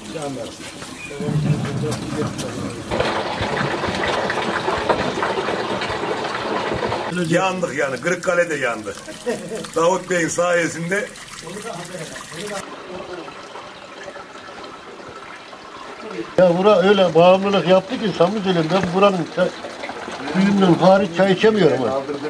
Yandık yani, Kırıkkale'de yandık. Davut Bey'in sayesinde. Ya bura öyle bağımlılık yaptı ki samimi söyleyeyim, ben buranın suyundan hariç çay içemiyorum.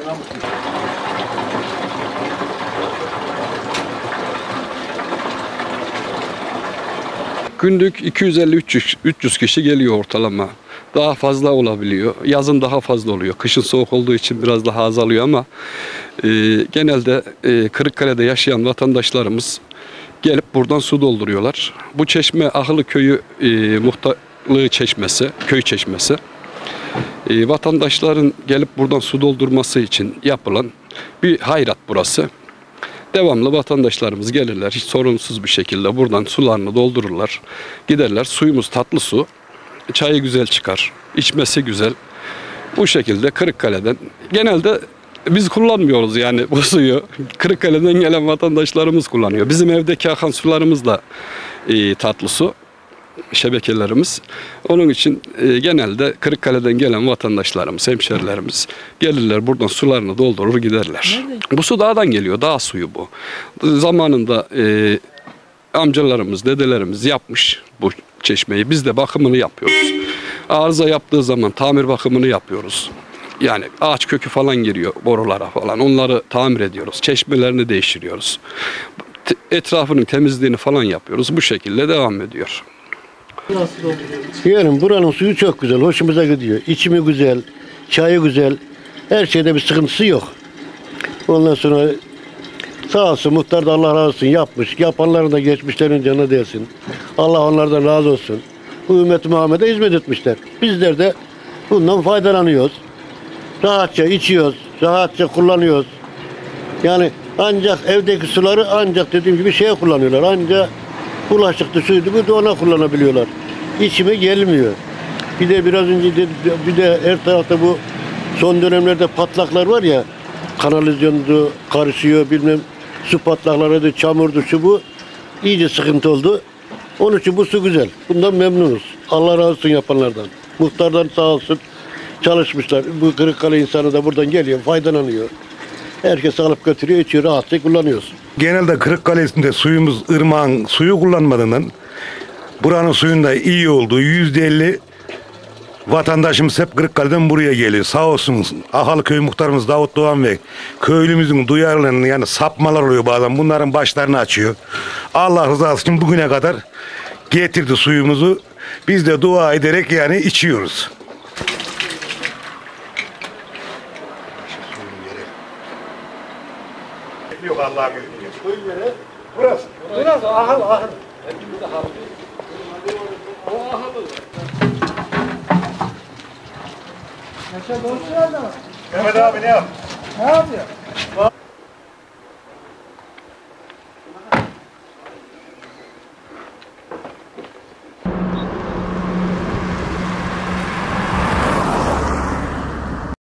Günlük 250-300 kişi geliyor ortalama. Daha fazla olabiliyor. Yazın daha fazla oluyor. Kışın soğuk olduğu için biraz daha azalıyor ama genelde Kırıkkale'de yaşayan vatandaşlarımız gelip buradan su dolduruyorlar. Bu çeşme Ahılı Köyü muhtarlığı çeşmesi, köy çeşmesi. Vatandaşların gelip buradan su doldurması için yapılan bir hayrat burası. Devamlı vatandaşlarımız gelirler, hiç sorunsuz bir şekilde buradan sularını doldururlar. Giderler, suyumuz tatlı su, çayı güzel çıkar, içmesi güzel. Bu şekilde Kırıkkale'den, genelde biz kullanmıyoruz yani bu suyu. Kırıkkale'den gelen vatandaşlarımız kullanıyor. Bizim evdeki akan sularımız da tatlı su, şebekelerimiz. Onun için genelde Kırıkkale'den gelen vatandaşlarımız, hemşerilerimiz gelirler buradan sularını doldurur giderler. Bu su dağdan geliyor, dağ suyu bu. Zamanında amcalarımız, dedelerimiz yapmış bu çeşmeyi. Biz de bakımını yapıyoruz. Arıza yaptığı zaman tamir bakımını yapıyoruz. Yani ağaç kökü falan giriyor borulara falan. Onları tamir ediyoruz. Çeşmelerini değiştiriyoruz. Etrafının temizliğini falan yapıyoruz. Bu şekilde devam ediyor. Yani buranın suyu çok güzel, hoşumuza gidiyor. İçimi güzel, çayı güzel, her şeyde bir sıkıntısı yok. Ondan sonra sağ olsun muhtar da Allah razı olsun yapmış. Yapanların da geçmişlerin canına değsin. Allah onlardan razı olsun. Bu ümmet-i Muhammed'e hizmet etmişler. Bizler de bundan faydalanıyoruz. Rahatça içiyoruz, rahatça kullanıyoruz. Yani ancak evdeki suları ancak dediğim gibi şeye kullanıyorlar. Ancak bulaşıktı, suydu, bu da ona kullanabiliyorlar. İçime gelmiyor. Bir de biraz önce bir de her tarafta bu son dönemlerde patlaklar var ya, kanalizasyondu, karışıyor, bilmem su patlaklarıydı, çamurdu, şu bu. İyice sıkıntı oldu. Onun için bu su güzel. Bundan memnunuz. Allah razı olsun yapanlardan. Muhtardan sağ olsun çalışmışlar. Bu Kırıkkale insanı da buradan geliyor, faydalanıyor. Herkes alıp götürüyor, içiyor, rahatça kullanıyoruz. Genelde Kırıkkale'sinde suyumuz ırmağın suyu kullanmadığından buranın suyunda iyi olduğu %50 vatandaşımız hep Kırıkkale'den buraya geliyor. Sağ olsun Ahılı Köy muhtarımız Davut Doğan ve köylümüzün duyarlılığının yani sapmalar oluyor bazen. Bunların başlarını açıyor. Allah rızası için bugüne kadar getirdi suyumuzu. Biz de dua ederek yani içiyoruz. Yok Allah'a göre. Burası. Burası ahıl. Hepimiz ahıl. O ahıl. Yaşar doğru söylüyor mu? Mehmet abi ne yap? Ne yapıyor?